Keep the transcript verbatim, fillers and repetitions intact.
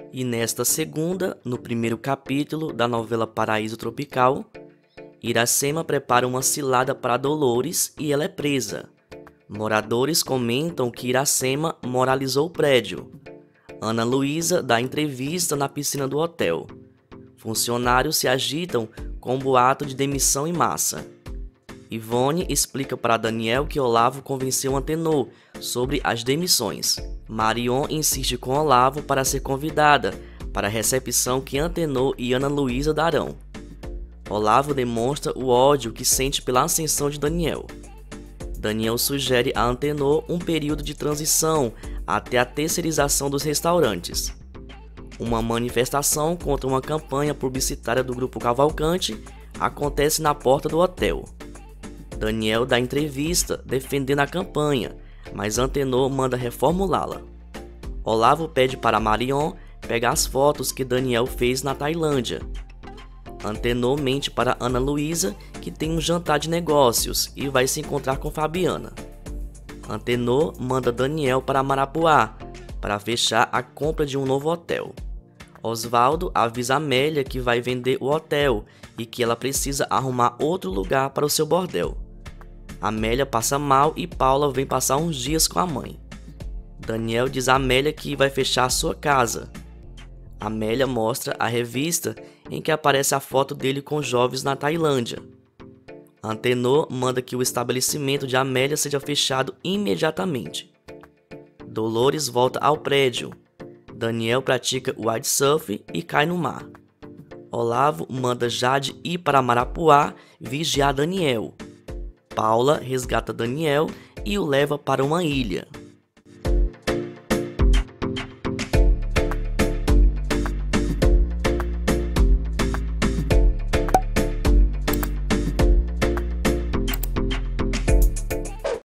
E nesta segunda, no primeiro capítulo da novela Paraíso Tropical, Iracema prepara uma cilada para Dolores e ela é presa. Moradores comentam que Iracema moralizou o prédio. Ana Luísa dá entrevista na piscina do hotel. Funcionários se agitam com um boato de demissão em massa. Ivone explica para Daniel que Olavo convenceu Antenor sobre as demissões. Marion insiste com Olavo para ser convidada para a recepção que Antenor e Ana Luísa darão. Olavo demonstra o ódio que sente pela ascensão de Daniel. Daniel sugere a Antenor um período de transição até a terceirização dos restaurantes. Uma manifestação contra uma campanha publicitária do Grupo Cavalcante acontece na porta do hotel. Daniel dá entrevista defendendo a campanha, mas Antenor manda reformulá-la. Olavo pede para Marion pegar as fotos que Daniel fez na Tailândia. Antenor mente para Ana Luísa que tem um jantar de negócios e vai se encontrar com Fabiana. Antenor manda Daniel para Marapuá para fechar a compra de um novo hotel. Osvaldo avisa Amélia que vai vender o hotel e que ela precisa arrumar outro lugar para o seu bordel. Amélia passa mal e Paula vem passar uns dias com a mãe. Daniel diz a Amélia que vai fechar a sua casa. Amélia mostra a revista em que aparece a foto dele com jovens na Tailândia. Antenor manda que o estabelecimento de Amélia seja fechado imediatamente. Dolores volta ao prédio. Daniel pratica o windsurf e cai no mar. Olavo manda Jade ir para Marapuá vigiar Daniel. Paula resgata Daniel e o leva para uma ilha.